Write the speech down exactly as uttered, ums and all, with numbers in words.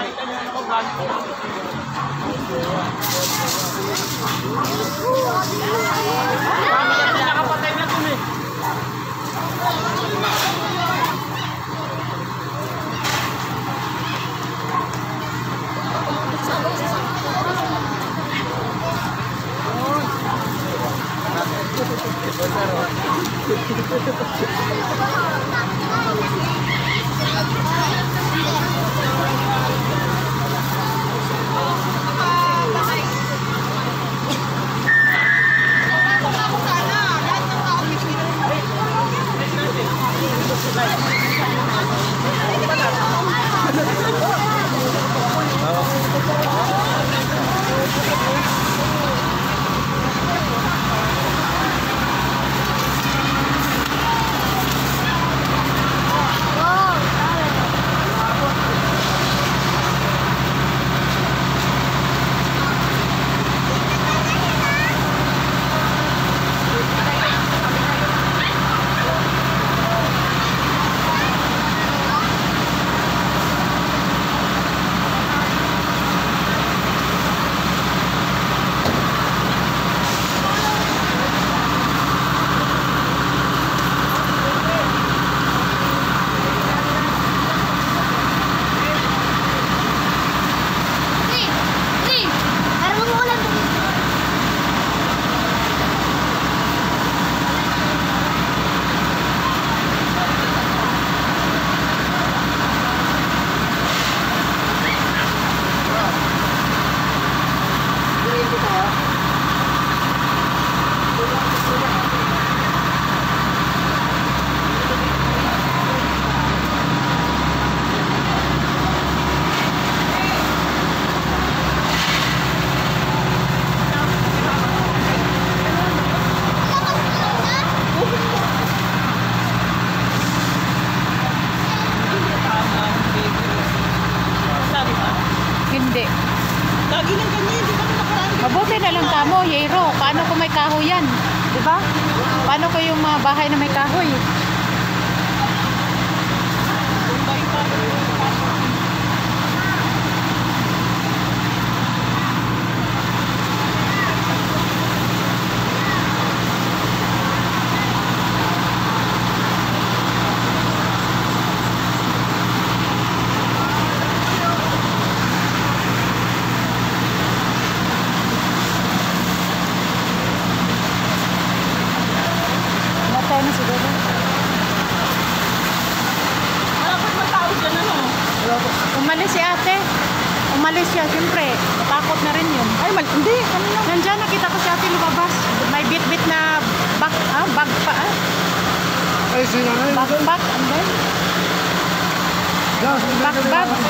Nakapatay na dun eh. Hindi. Lagi ng ganyan, di ba nakaraan? Mabuti na lang kamo, Yero. Paano kung may kahoy yan? Di ba? Paano ko yung mga bahay na may kahoy? Na siguro. Dapat matao dyan ano? Umalis si ate. Umalis siya, siyempre. Matakot na rin yun. Ay, mal hindi. Kanina. Nandiyan, nakita ko si ate lumabas. May bit-bit na bag, ah, bag pa ah. Ay, sino na yun? Bag-bag, ano ba yun? Bag-bag.